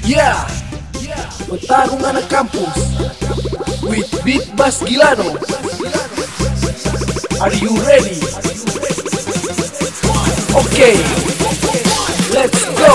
Yeah, petarung anak kampus with Beat Bass Gilano. Are you ready? Okay, let's go.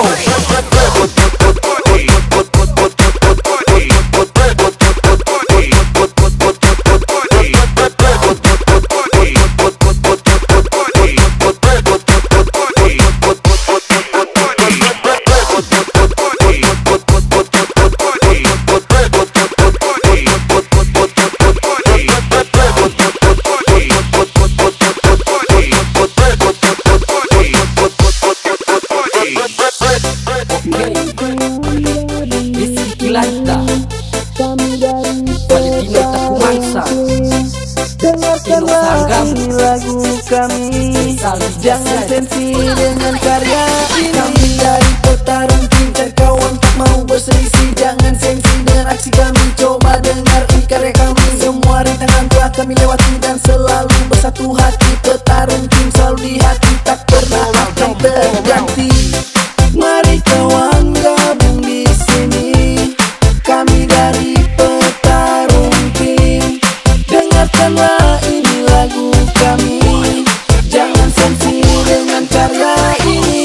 Valentino Takumangsa, dengarkan lagi lagu kami. Jangan sensi dengan karya ini. Kami dari petarung pintar kawan, tak mau berselisih. Jangan sensi dengan aksi kami. Coba dengar ini karya kami. Semua rintangan telah kami lewati dan selalu bersatu hati. Petarung tim selalu di hati, tak pernah akan terganti. Mari kawan gabung di sini. Kami dari petarung tim. Dengarkanlah ini lagu kami. Jangan sensi dengan karya ini.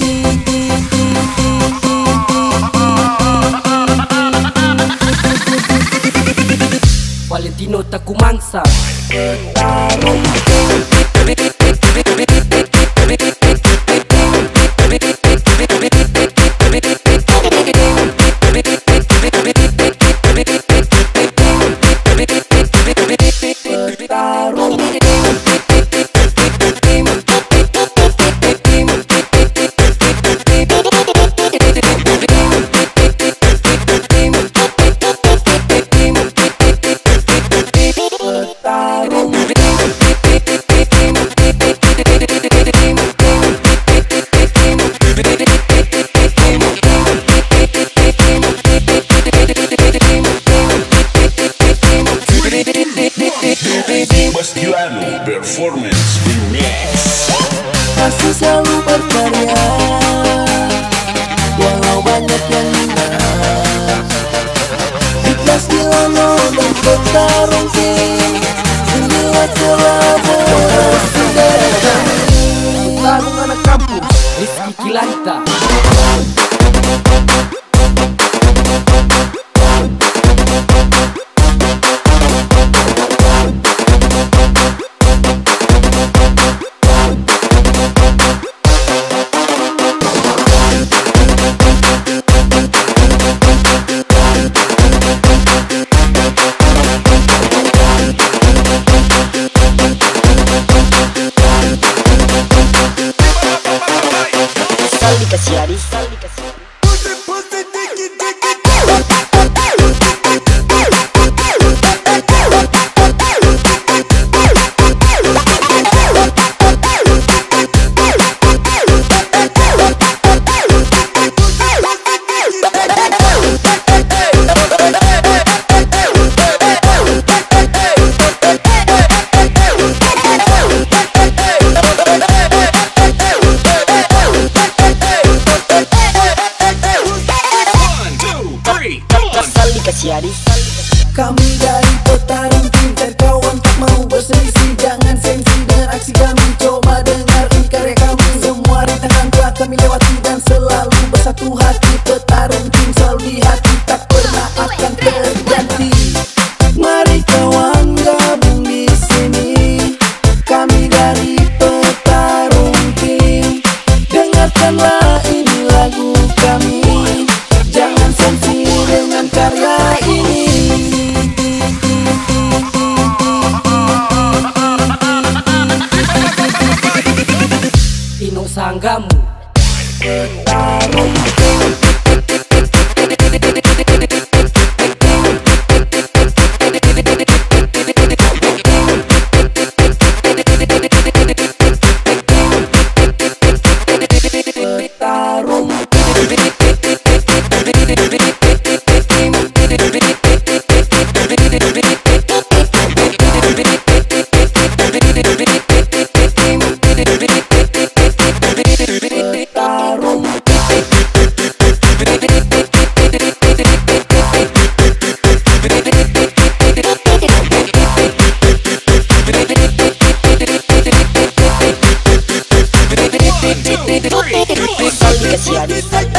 Valentino Takumangsa, Petarung Bass Gilano Performance Remix. masih selalu berkarya, walau banyak yang minat. Beat Bass Gilano dan petarung tim. Inilah kolaborasi dari kami. petarung anak kampus Rizky Kilanta. Kami dari petarung pintar kawan, tak mau berselisih. Jangan sensi dengan aksi kami. Coba dengar ini karya kami. Semua rintangan telah kami lewati dan selalu bersatu hati. Petarung tim selalu di hati, tak pernah akan terganti. Mari kawan gabung di sini. Kami dari petarung tim. Dengarkanlah ini lagu kami. Jangan sensi dengan karya ini. Ino Sanggamu, Petarung Petarung Saldi kasihan